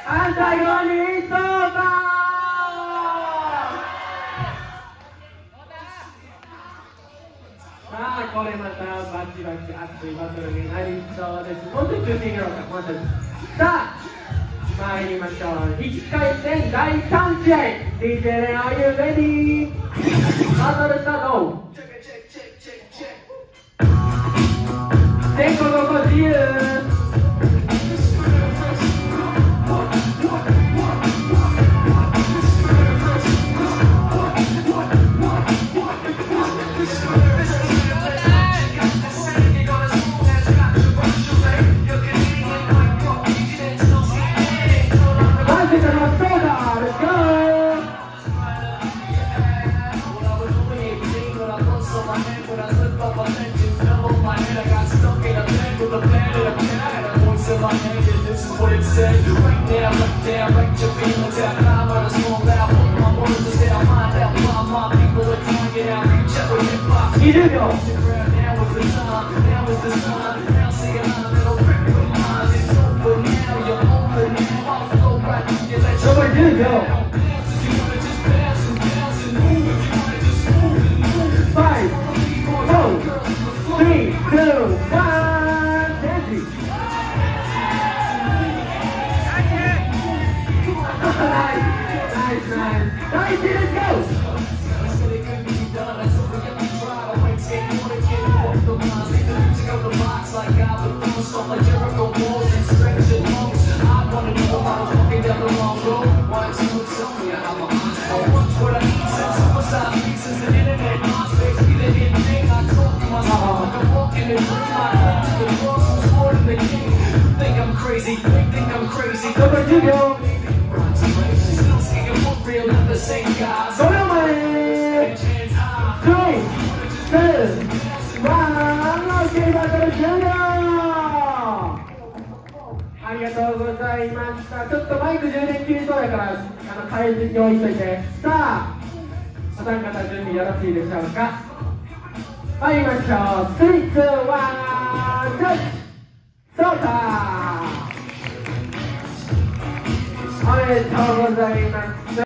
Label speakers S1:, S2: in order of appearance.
S1: 反対側にそうか。さあこれまたバチバチ熱いバトルになりそうです。もうちょっと中心やろうか。もうちょっとさあ参りましょう。1回戦第3試合 DJ レン Are you ready? バトルスタート。前後5個自由。20秒。残り10秒。5、4、3、2、1、チェンジ。第1レッツゴー。残り10秒。5秒前。3、2、1、OK バトル終了。ありがとうございました。ちょっとマイク充電切れそうやから変えて用意しといて。さあお三方準備よろしいでしょうか。参りましょう。3、2、1、ジャッジソーター。おめでとうございます。